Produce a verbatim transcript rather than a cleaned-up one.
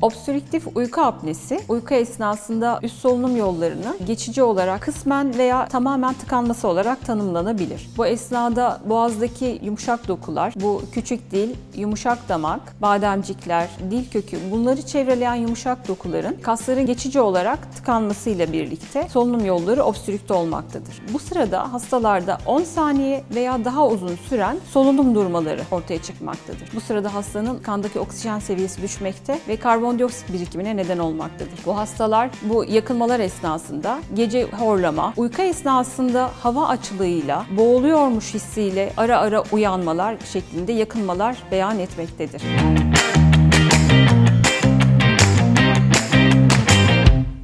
Obstrüktif uyku apnesi, uyku esnasında üst solunum yollarını geçici olarak kısmen veya tamamen tıkanması olarak tanımlanabilir. Bu esnada boğazdaki yumuşak dokular, bu küçük dil, yumuşak damak, bademcikler, dil kökü, bunları çevreleyen yumuşak dokuların kasların geçici olarak tıkanmasıyla birlikte solunum yolları obstrükte olmaktadır. Bu sırada hastalarda on saniye veya daha uzun süren solunum durmaları ortaya çıkmaktadır. Bu sırada hastanın kandaki oksijen seviyesi düşmekte ve karbondioksit birikimine neden olmaktadır. Bu hastalar bu yakınmalar esnasında gece horlama, uyku esnasında hava açlığıyla, boğuluyormuş hissiyle ara ara uyanmalar şeklinde yakınmalar beyan etmektedir.